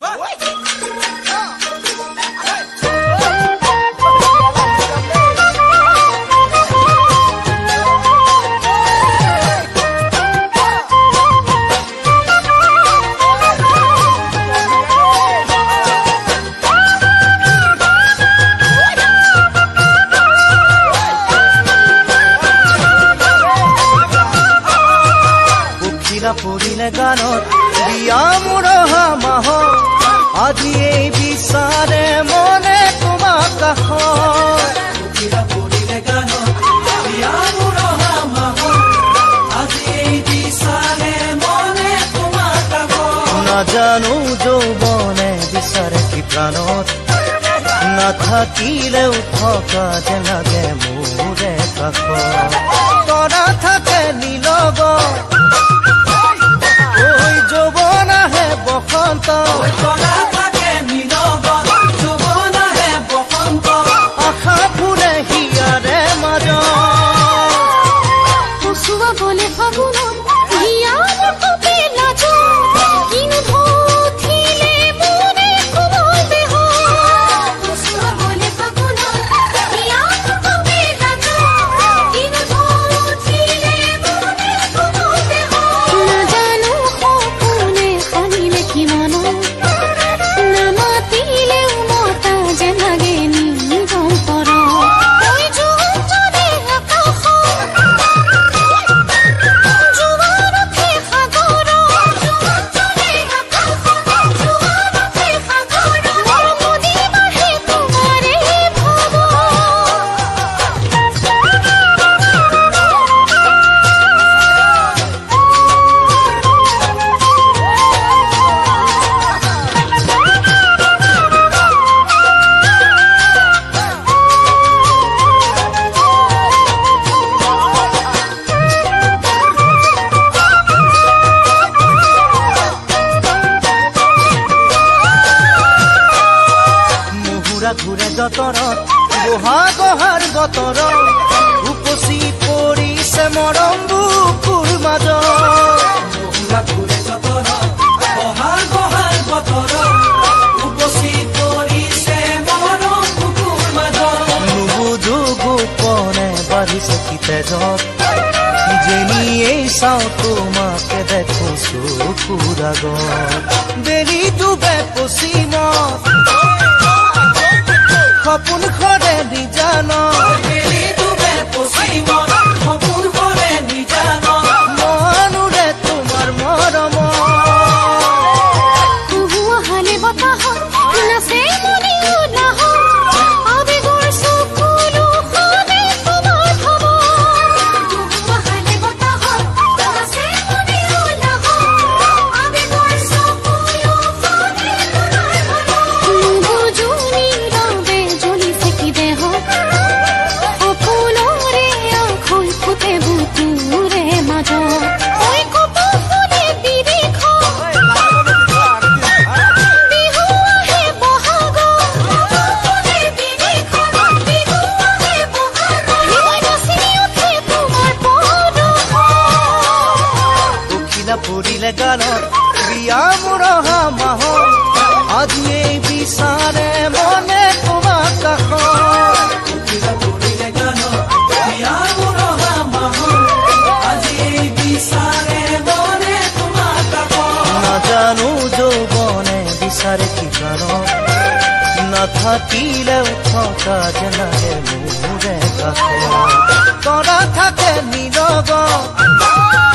পৰিলে গানত বিয়া মৰহা মাহ আজি এই বিচাৰে মনে তোমাক কাষত পৰিলে গানত বিয়া মৰহা মাহ আজি এই বিচাৰে মনে তোমাক কাষত নাজানো যৌৱনে বিচাৰে কি প্ৰাণত নাথাকিলেও থকা যেন লাগে মোৰে কাষত তৰা থাকে নিলগত যৌৱন আহে বসন্ত আশা ফুলে হিয়াৰে মাজত বলে ফাগুনত ঘূৰে যতৰত বহাগহাৰ বতৰত উপচি পৰিছে মৰম বুকুৰ মাজত ঘূৰে যতৰত বহাগহাৰ বতৰত উপচি পৰিছে মৰম বুকুৰ মাজত নুবুজো গোপনে বাঢ়িছে কি তেজত যেনিয়েই চাওঁ তোমাকে দেখো চকুৰ আগত বেলি ডুবে পশ্চিমত সপোন খৰে নিজান মনুৰে তোমাৰ মৰম পৰিলে গানত বিয়া মৰহা মাহ আজি এই বিচাৰে মনে তোমাক কাষত পৰিলে গানত বিয়া মৰহা মাহ আজি এই বিচাৰে মনে তোমাক কাষত নাজানো যৌৱনে বিচাৰে কি কাৰণত নাথাকিলেও থকা যেন লাগে মোৰে কাষত তৰা থাকে নিলগত